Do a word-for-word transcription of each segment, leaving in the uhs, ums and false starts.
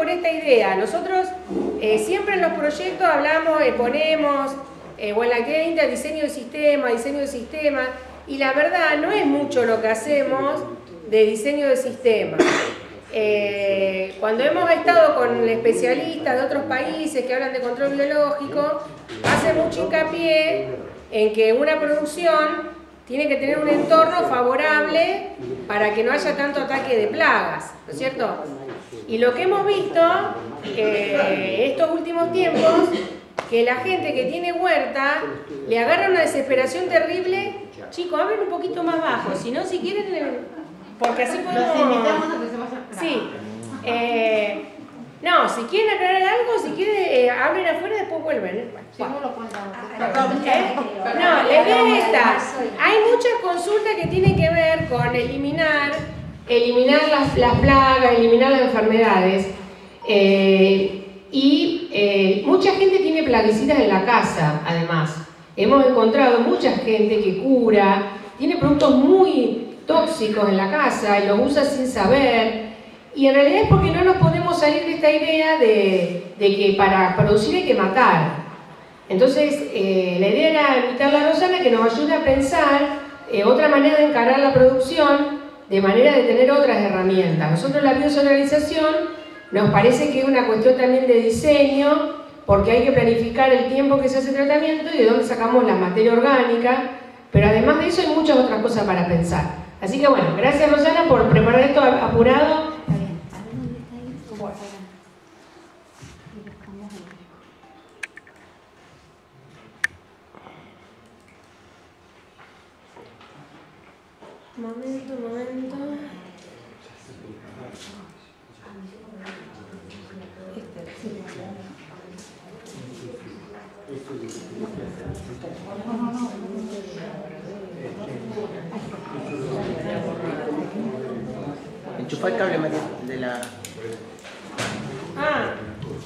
por esta idea. Nosotros eh, siempre en los proyectos hablamos, eh, ponemos, eh, o en la actividad inter, diseño de sistema, diseño de sistema, y la verdad no es mucho lo que hacemos de diseño de sistema. Eh, cuando hemos estado con especialistas de otros países que hablan de control biológico, hace mucho hincapié en que una producción tiene que tener un entorno favorable para que no haya tanto ataque de plagas, ¿no es cierto? Y lo que hemos visto eh, estos últimos tiempos, que la gente que tiene huerta le agarra una desesperación terrible. Chicos, hablen un poquito más bajo, si no, si quieren... Porque así podemos... Sí. Eh, no, si quieren aclarar algo, si quieren, eh, hablen afuera y después vuelven. ¿Eh? Bueno. ¿Eh? No, la idea es esta. Hay muchas consultas que tienen que ver con eliminar, eliminar las, las plagas, eliminar las enfermedades. Eh, y eh, mucha gente tiene plaguicidas en la casa, además. Hemos encontrado mucha gente que cura, tiene productos muy tóxicos en la casa y los usa sin saber, y en realidad es porque no nos podemos salir de esta idea de, de que para producir hay que matar. Entonces eh, la idea era invitarla a Rosana que nos ayude a pensar eh, otra manera de encarar la producción, de manera de tener otras herramientas. Nosotros la biosonorización nos parece que es una cuestión también de diseño, porque hay que planificar el tiempo que se hace el tratamiento y de dónde sacamos la materia orgánica, pero además de eso hay muchas otras cosas para pensar. Así que bueno, gracias Rosana por preparar esto apurado. Está bien. ¿Dónde está ahí? Bueno. Momento, momento. Enchufa el cable, María, de la... Ah.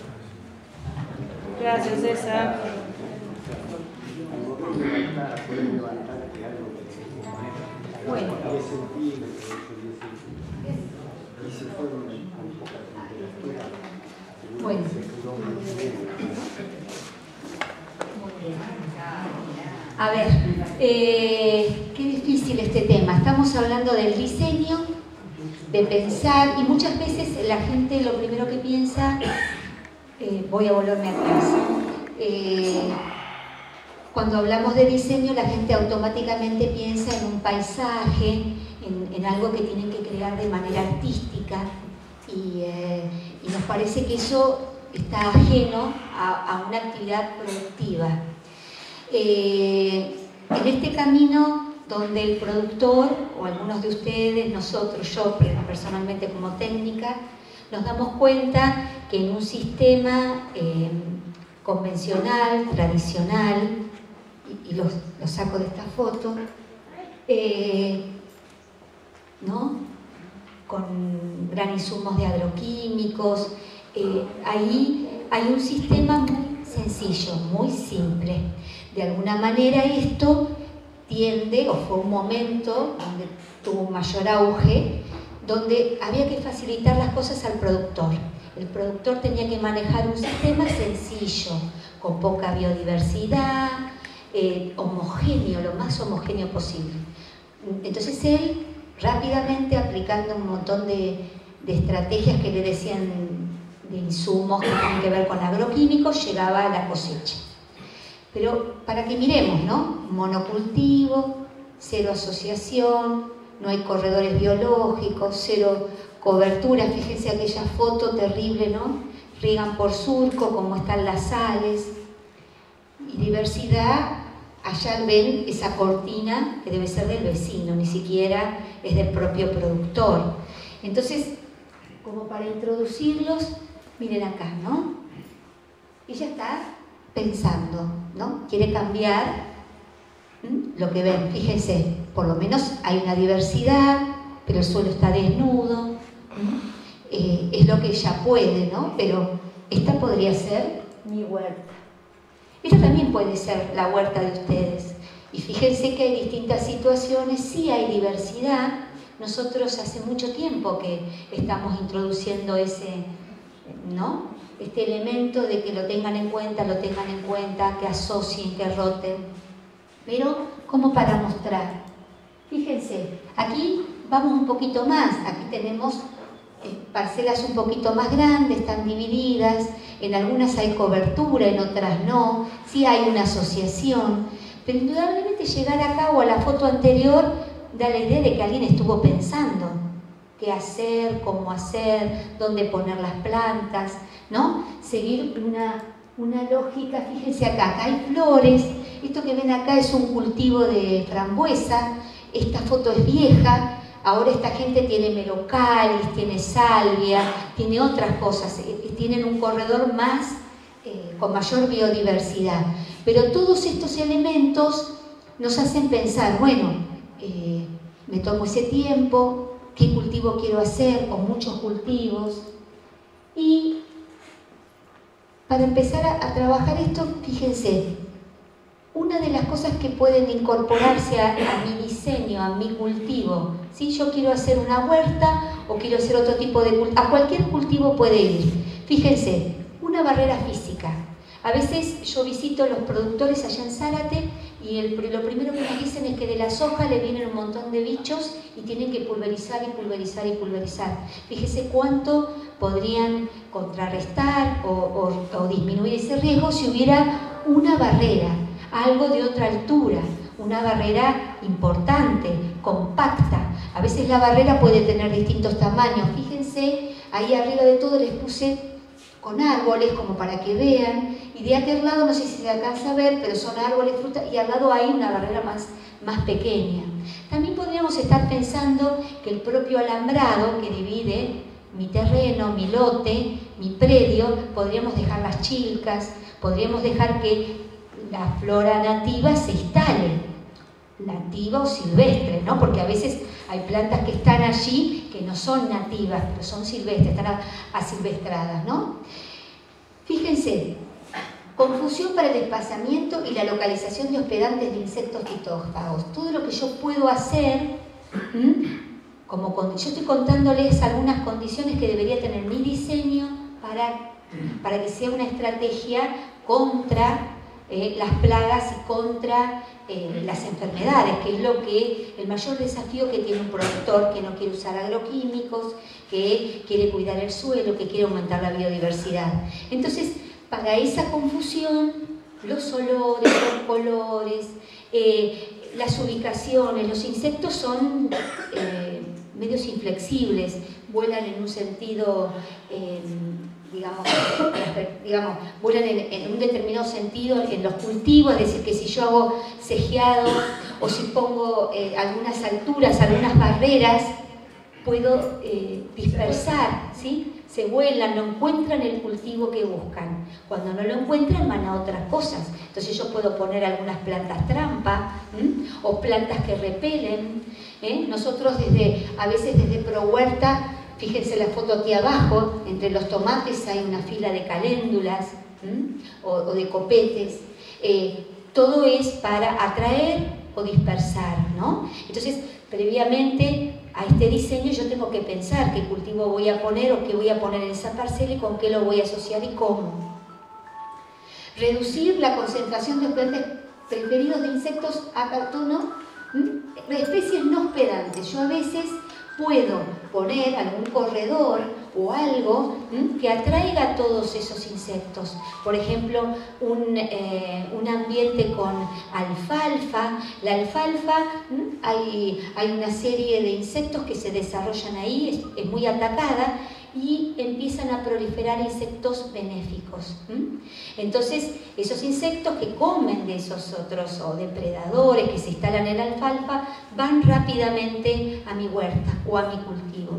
Gracias, César. Bueno. Bueno. A ver, eh, qué difícil este tema. Estamos hablando del diseño, de pensar, y muchas veces la gente lo primero que piensa, eh, voy a volverme atrás. Eh, cuando hablamos de diseño, la gente automáticamente piensa en un paisaje, en, en algo que tienen que crear de manera artística, y, eh, y nos parece que eso está ajeno a, a una actividad productiva. Eh, en este camino donde el productor, o algunos de ustedes, nosotros, yo personalmente como técnica, nos damos cuenta que en un sistema eh, convencional, tradicional, y, y lo, lo saco de esta foto, eh, ¿no? Con gran insumos de agroquímicos, eh, ahí hay un sistema muy sencillo, muy simple. De alguna manera esto tiende, o fue un momento donde tuvo un mayor auge, donde había que facilitar las cosas al productor. El productor tenía que manejar un sistema sencillo, con poca biodiversidad, eh, homogéneo, lo más homogéneo posible. Entonces él, rápidamente aplicando un montón de, de estrategias que le decían de insumos que tienen que ver con agroquímicos, llegaba a la cosecha. Pero para que miremos, ¿no? Monocultivo, cero asociación, no hay corredores biológicos, cero cobertura. Fíjense aquella foto terrible, ¿no? Riegan por surco, como están las sales. Y diversidad, allá ven esa cortina que debe ser del vecino, ni siquiera es del propio productor. Entonces, como para introducirlos, miren acá, ¿no? Ella está pensando, ¿no? Quiere cambiar ¿m? Lo que ven. Fíjense, por lo menos hay una diversidad, pero el suelo está desnudo. Eh, es lo que ella puede, ¿no? Pero esta podría ser mi huerta. Esta también puede ser la huerta de ustedes. Y fíjense que hay distintas situaciones, sí hay diversidad. Nosotros hace mucho tiempo que estamos introduciendo ese, ¿no? Este elemento de que lo tengan en cuenta, lo tengan en cuenta, que asocien, que roten, pero como para mostrar. Fíjense, aquí vamos un poquito más, aquí tenemos eh, parcelas un poquito más grandes, están divididas, en algunas hay cobertura, en otras no, sí hay una asociación, pero indudablemente llegar acá o a la foto anterior da la idea de que alguien estuvo pensando qué hacer, cómo hacer, dónde poner las plantas, ¿no? Seguir una, una lógica. Fíjense acá, acá hay flores, esto que ven acá es un cultivo de frambuesa, esta foto es vieja, ahora esta gente tiene melocalis, tiene salvia, tiene otras cosas, tienen un corredor más, eh, con mayor biodiversidad. Pero todos estos elementos nos hacen pensar, bueno, eh, me tomo ese tiempo, qué cultivo quiero hacer, o muchos cultivos. Y para empezar a, a trabajar esto, fíjense, una de las cosas que pueden incorporarse a, a mi diseño, a mi cultivo, ¿sí? Yo quiero hacer una huerta o quiero hacer otro tipo de cultivo, a cualquier cultivo puede ir. Fíjense, una barrera física. A veces yo visito los productores allá en Zárate y el, lo primero que nos dicen es que de la soja le vienen un montón de bichos y tienen que pulverizar y pulverizar y pulverizar. Fíjese cuánto podrían contrarrestar o, o, o disminuir ese riesgo si hubiera una barrera, algo de otra altura, una barrera importante, compacta. A veces la barrera puede tener distintos tamaños. Fíjense, ahí arriba de todo les puse con árboles como para que vean, y de aquel lado no sé si se alcanza a ver, pero son árboles, frutas, y al lado hay una barrera más, más pequeña. También podríamos estar pensando que el propio alambrado que divide mi terreno, mi lote, mi predio, podríamos dejar las chilcas, podríamos dejar que la flora nativa se instale, nativa o silvestre, ¿no? Porque a veces hay plantas que están allí que no son nativas, pero son silvestres, están asilvestradas, ¿no? Fíjense, confusión para el desplazamiento y la localización de hospedantes de insectos fitófagos. Todo lo que yo puedo hacer, ¿m? Como con, yo estoy contándoles algunas condiciones que debería tener mi diseño para, para que sea una estrategia contra eh, las plagas y contra eh, las enfermedades, que es lo que el mayor desafío que tiene un productor que no quiere usar agroquímicos, que quiere cuidar el suelo, que quiere aumentar la biodiversidad. Entonces, para esa confusión, los olores, los colores, eh, las ubicaciones, los insectos son eh, medios inflexibles, vuelan en un sentido, eh, digamos, digamos, vuelan en, en un determinado sentido en los cultivos, es decir, que si yo hago cejeado o si pongo eh, algunas alturas, algunas barreras, puedo eh, dispersar, ¿sí? Se vuelan, no encuentran el cultivo que buscan. Cuando no lo encuentran, van a otras cosas. Entonces yo puedo poner algunas plantas trampa, ¿m? o plantas que repelen. ¿eh? Nosotros desde, a veces desde ProHuerta, fíjense la foto aquí abajo, entre los tomates hay una fila de caléndulas o, o de copetes. Eh, todo es para atraer o dispersar, ¿no? Entonces, previamente a este diseño yo tengo que pensar qué cultivo voy a poner o qué voy a poner en esa parcela y con qué lo voy a asociar y cómo. Reducir la concentración de hospedantes preferidos de insectos a cartono, de especies no hospedantes. Yo a veces puedo poner algún corredor o algo ¿m? que atraiga a todos esos insectos. Por ejemplo, un, eh, un ambiente con alfalfa. La alfalfa, ¿m? hay, hay una serie de insectos que se desarrollan ahí, es, es muy atacada, y empiezan a proliferar insectos benéficos. ¿m? Entonces, esos insectos que comen de esos otros o depredadores que se instalan en la alfalfa van rápidamente a mi huerta o a mi cultivo.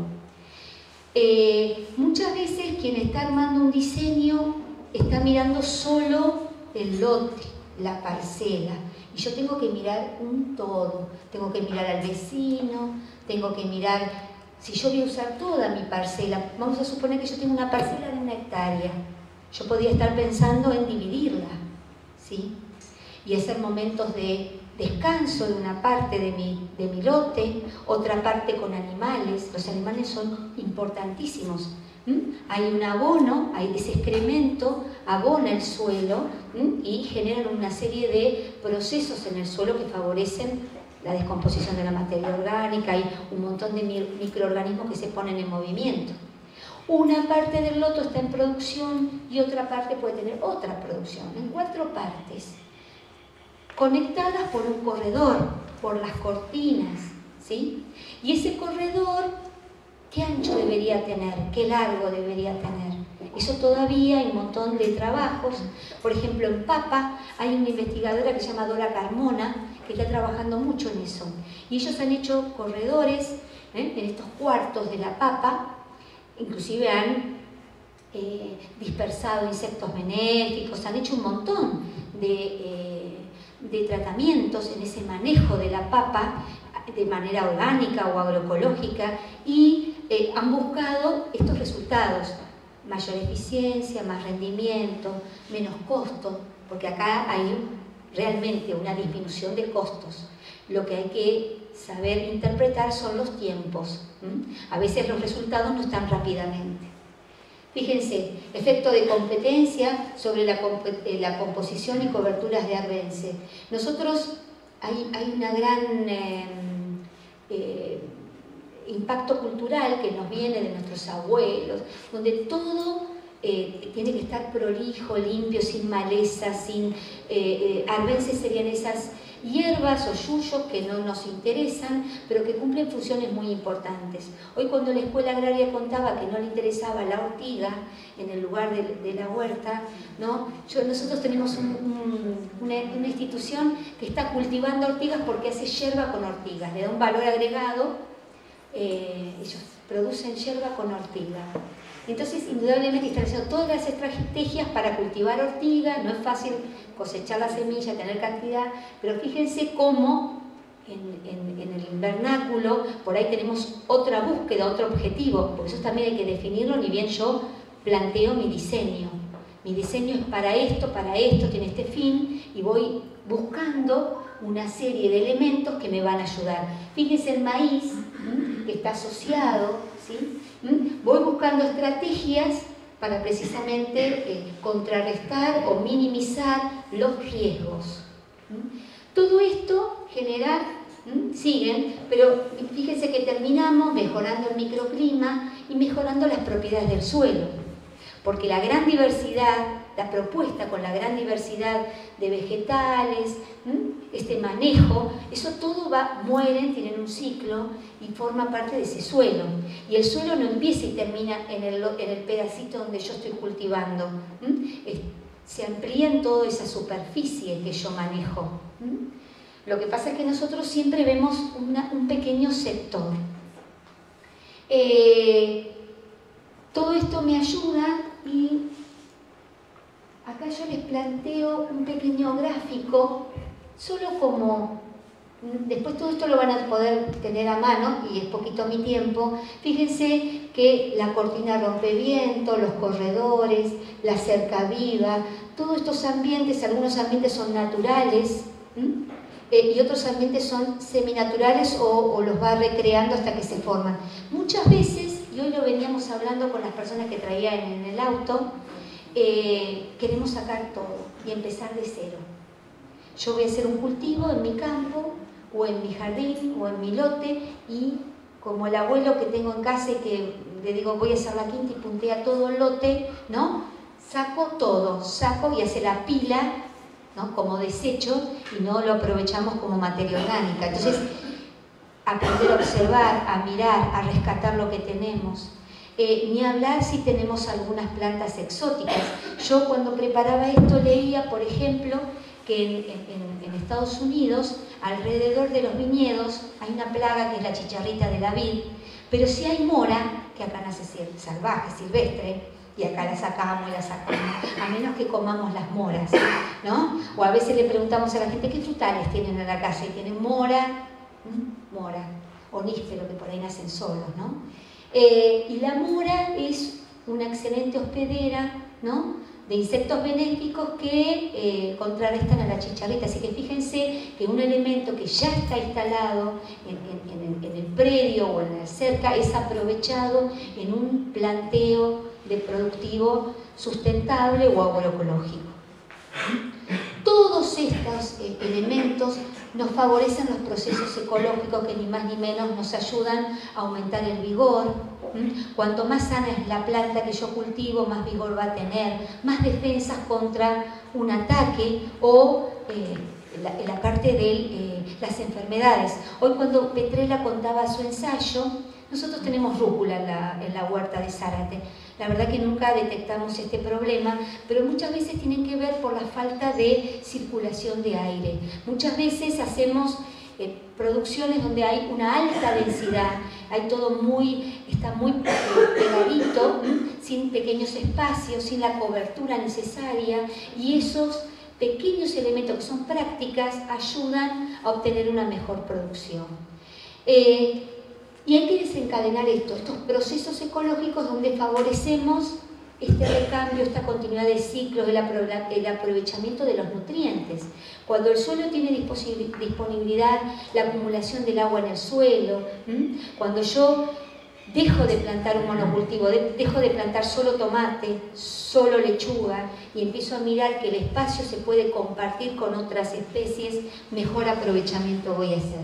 Eh, muchas veces quien está armando un diseño está mirando solo el lote, la parcela, y yo tengo que mirar un todo, tengo que mirar al vecino, tengo que mirar, si yo voy a usar toda mi parcela, vamos a suponer que yo tengo una parcela de una hectárea, yo podría estar pensando en dividirla, ¿sí? Y hacer momentos de descanso de una parte de mi, de mi lote, otra parte con animales. Los animales son importantísimos ¿Mm? Hay un abono, hay ese excremento, abona el suelo, ¿Mm? y generan una serie de procesos en el suelo que favorecen la descomposición de la materia orgánica. Hay un montón de microorganismos que se ponen en movimiento. Una parte del loto está en producción y otra parte puede tener otra producción, en cuatro partes, conectadas por un corredor, por las cortinas, ¿sí? Y ese corredor, ¿qué ancho debería tener? ¿Qué largo debería tener? Eso todavía hay un montón de trabajos. Por ejemplo, en papa hay una investigadora que se llama Dora Carmona, que está trabajando mucho en eso. Y ellos han hecho corredores, ¿eh? en estos cuartos de la papa, inclusive han eh, dispersado insectos benéficos, han hecho un montón de, eh, de tratamientos en ese manejo de la papa de manera orgánica o agroecológica, y eh, han buscado estos resultados: mayor eficiencia, más rendimiento, menos costo, porque acá hay realmente una disminución de costos. Lo que hay que saber interpretar son los tiempos. ¿Mm? A veces los resultados no están rápidamente. Fíjense, efecto de competencia sobre la, comp la composición y coberturas de Arbense. Nosotros, hay, hay una gran eh, eh, impacto cultural que nos viene de nuestros abuelos, donde todo eh, tiene que estar prolijo, limpio, sin maleza, sin... Eh, eh, Arbense serían esas hierbas o yuyos que no nos interesan, pero que cumplen funciones muy importantes. Hoy, cuando la escuela agraria contaba que no le interesaba la ortiga en el lugar de, de la huerta, ¿no? Yo, nosotros tenemos un, un, una, una institución que está cultivando ortigas porque hace yerba con ortigas, le da un valor agregado. Eh, ellos producen yerba con ortiga. Entonces, indudablemente están haciendo todas las estrategias para cultivar ortiga. No es fácil cosechar la semilla, tener cantidad, pero fíjense cómo en, en, en el invernáculo por ahí tenemos otra búsqueda, otro objetivo, porque eso también hay que definirlo, ni bien yo planteo mi diseño. Mi diseño es para esto, para esto, tiene este fin, y voy buscando una serie de elementos que me van a ayudar. Fíjense el maíz, ¿sí? que está asociado, ¿sí? Voy buscando estrategias para precisamente eh, contrarrestar o minimizar los riesgos. Todo esto genera, ¿sí? siguen, pero fíjense que terminamos mejorando el microclima y mejorando las propiedades del suelo, porque la gran diversidad, la propuesta con la gran diversidad de vegetales, ¿sí? este manejo, eso todo va, mueren, tienen un ciclo y forma parte de ese suelo. Y el suelo no empieza y termina en el, en el pedacito donde yo estoy cultivando. ¿Mm? Se amplía en toda esa superficie que yo manejo. ¿Mm? Lo que pasa es que nosotros siempre vemos una, un pequeño sector. Eh, todo esto me ayuda, y acá yo les planteo un pequeño gráfico, solo como... Después todo esto lo van a poder tener a mano, y es poquito mi tiempo. Fíjense que la cortina rompeviento, los corredores, la cerca viva, todos estos ambientes, algunos ambientes son naturales, eh, y otros ambientes son seminaturales o, o los va recreando hasta que se forman. Muchas veces, y hoy lo veníamos hablando con las personas que traían en el auto, eh, queremos sacar todo y empezar de cero. Yo voy a hacer un cultivo en mi campo, o en mi jardín, o en mi lote, y como el abuelo que tengo en casa y que le digo voy a hacer la quinta y puntea todo el lote, ¿no? Saco todo, saco y hace la pila, ¿no? como desecho, y no lo aprovechamos como materia orgánica. Entonces, aprender a observar, a mirar, a rescatar lo que tenemos. Eh, ni hablar si tenemos algunas plantas exóticas. Yo, cuando preparaba esto, leía, por ejemplo, que en, en, en Estados Unidos, alrededor de los viñedos, hay una plaga que es la chicharrita de la vid, pero si hay mora, que acá nace salvaje, silvestre, y acá la sacamos y la sacamos, a menos que comamos las moras, ¿no? O a veces le preguntamos a la gente qué frutales tienen en la casa, y tienen mora, ¿Mm? mora, o níspero, que por ahí nacen solos, ¿no? Eh, y la mora es una excelente hospedera, ¿no? de insectos benéficos que eh, contrarrestan a la chicharrita. Así que fíjense que un elemento que ya está instalado en, en, en, el, en el predio o en la cerca es aprovechado en un planteo de productivo sustentable o agroecológico. Todos estos eh, elementos nos favorecen los procesos ecológicos que ni más ni menos nos ayudan a aumentar el vigor. ¿Mm? Cuanto más sana es la planta que yo cultivo, más vigor va a tener, más defensas contra un ataque o eh, la, la parte de eh, las enfermedades. Hoy cuando Petrella contaba su ensayo, nosotros tenemos rúcula en la, en la huerta de Zárate. La verdad que nunca detectamos este problema, pero muchas veces tienen que ver por la falta de circulación de aire. Muchas veces hacemos eh, producciones donde hay una alta densidad, hay todo muy, está muy pegadito, sin pequeños espacios, sin la cobertura necesaria, y esos pequeños elementos que son prácticas ayudan a obtener una mejor producción. Eh, Y hay que desencadenar esto, estos procesos ecológicos donde favorecemos este recambio, esta continuidad de ciclos, el, el aprovechamiento de los nutrientes. Cuando el suelo tiene disponibilidad, la acumulación del agua en el suelo, ¿m? Cuando yo dejo de plantar un monocultivo, de, dejo de plantar solo tomate, solo lechuga, y empiezo a mirar que el espacio se puede compartir con otras especies, mejor aprovechamiento voy a hacer.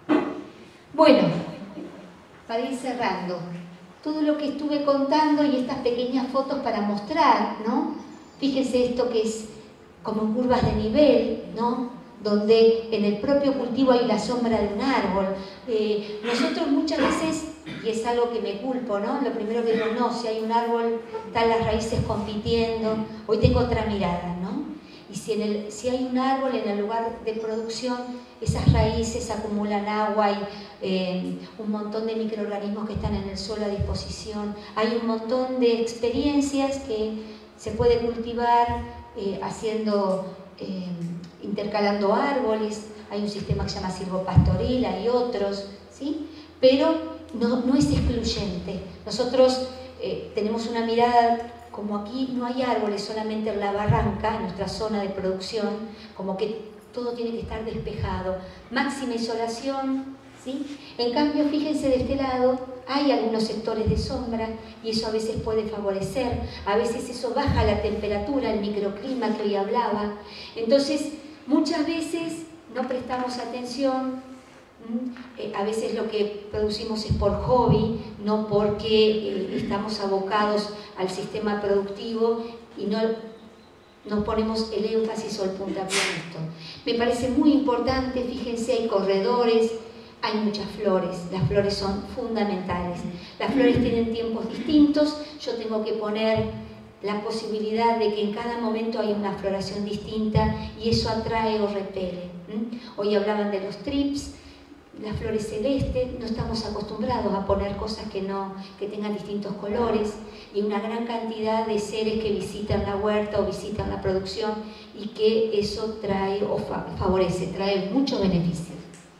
Bueno, para ir cerrando, todo lo que estuve contando y estas pequeñas fotos para mostrar, ¿no? Fíjense esto que es como curvas de nivel, ¿no? Donde en el propio cultivo hay la sombra de un árbol. Eh, nosotros muchas veces, y es algo que me culpo, ¿no? Lo primero que digo, no, si hay un árbol, están las raíces compitiendo. Hoy tengo otra mirada, ¿no? Y si, en el, si hay un árbol en el lugar de producción, esas raíces acumulan agua y eh, un montón de microorganismos que están en el suelo a disposición. Hay un montón de experiencias que se puede cultivar eh, haciendo, eh, intercalando árboles. Hay un sistema que se llama silvopastoril, hay otros, ¿sí? Pero no, no es excluyente. Nosotros eh, tenemos una mirada. Como aquí no hay árboles, solamente en la barranca, en nuestra zona de producción, como que todo tiene que estar despejado. Máxima isolación, ¿sí? En cambio, fíjense de este lado, hay algunos sectores de sombra y eso a veces puede favorecer. A veces eso baja la temperatura, el microclima que hoy hablaba. Entonces, muchas veces no prestamos atención. Eh, a veces lo que producimos es por hobby, no porque eh, estamos abocados al sistema productivo y no, no ponemos el énfasis o el puntapié en esto. Me parece muy importante, fíjense, hay corredores, hay muchas flores, las flores son fundamentales. Las flores tienen tiempos distintos, yo tengo que poner la posibilidad de que en cada momento hay una floración distinta y eso atrae o repele. ¿Mm? Hoy hablaban de los trips, las flores celestes, no estamos acostumbrados a poner cosas que, no, que tengan distintos colores y una gran cantidad de seres que visitan la huerta o visitan la producción y que eso trae o fa favorece, trae muchos beneficios.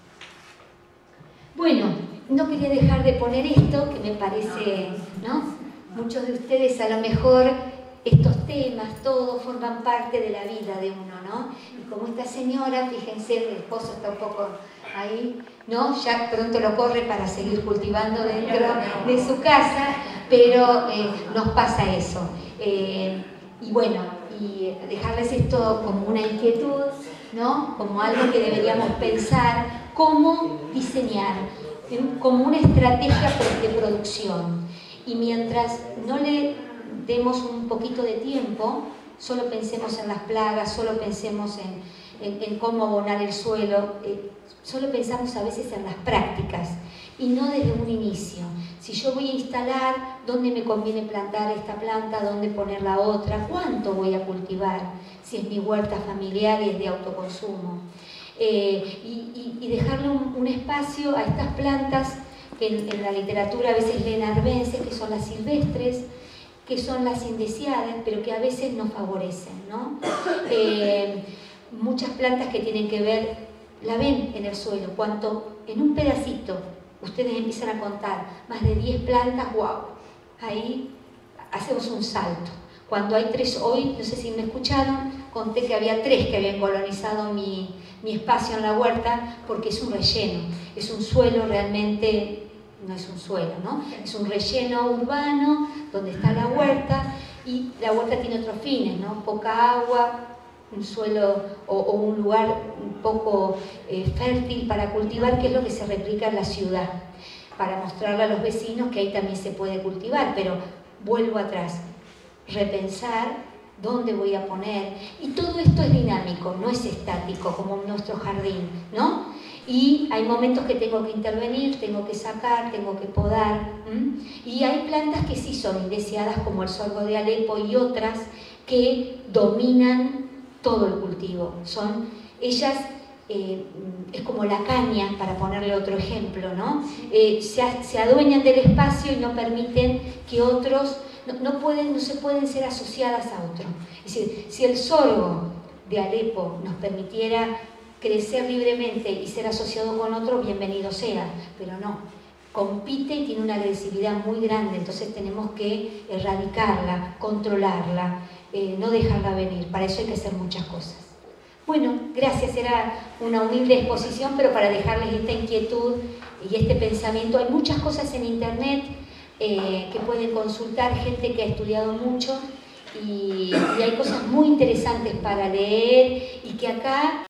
Bueno, no quería dejar de poner esto que me parece, ¿no? Muchos de ustedes a lo mejor estos temas, todos forman parte de la vida de uno, ¿no? Y como esta señora, fíjense, el esposo está un poco ahí, ¿no? Ya pronto lo corre para seguir cultivando dentro de su casa, pero eh, nos pasa eso. Eh, y bueno, y dejarles esto como una inquietud, ¿no? Como algo que deberíamos pensar, cómo diseñar, ¿sí? Como una estrategia de producción. Y mientras no le demos un poquito de tiempo, solo pensemos en las plagas, solo pensemos en, en, en cómo abonar el suelo, eh, solo pensamos a veces en las prácticas y no desde un inicio. Si yo voy a instalar, ¿dónde me conviene plantar esta planta? ¿Dónde poner la otra? ¿Cuánto voy a cultivar? Si es mi huerta familiar y es de autoconsumo. Eh, y, y, y dejarle un, un espacio a estas plantas que en, en la literatura a veces leen arbences, que son las silvestres, que son las indeseadas, pero que a veces nos favorecen, ¿no? Eh, muchas plantas que tienen que ver, la ven en el suelo, cuanto en un pedacito ustedes empiezan a contar más de diez plantas, wow, ahí hacemos un salto. Cuando hay tres, hoy, no sé si me escucharon, conté que había tres que habían colonizado mi, mi espacio en la huerta, porque es un relleno, es un suelo realmente, no es un suelo, ¿no? Es un relleno urbano donde está la huerta, y la huerta tiene otros fines, ¿no? Poca agua, un suelo o, o un lugar un poco eh, fértil para cultivar, que es lo que se replica en la ciudad, para mostrarle a los vecinos que ahí también se puede cultivar. Pero vuelvo atrás, repensar dónde voy a poner, y todo esto es dinámico, no es estático como nuestro jardín, ¿no? Y hay momentos que tengo que intervenir, tengo que sacar, tengo que podar, ¿m? Y hay plantas que sí son indeseadas, como el sorgo de Alepo y otras que dominan todo el cultivo. Son ellas, eh, es como la caña, para ponerle otro ejemplo, ¿no? Eh, se, se adueñan del espacio y no permiten que otros, no, no, pueden, no se pueden ser asociadas a otro. Es decir, si el sorgo de Alepo nos permitiera crecer libremente y ser asociado con otro, bienvenido sea, pero no, compite y tiene una agresividad muy grande, entonces tenemos que erradicarla, controlarla, eh, no dejarla venir. Para eso hay que hacer muchas cosas. Bueno, gracias, era una humilde exposición, pero para dejarles esta inquietud y este pensamiento. Hay muchas cosas en internet eh, que pueden consultar, gente que ha estudiado mucho, y, y hay cosas muy interesantes para leer, y que acá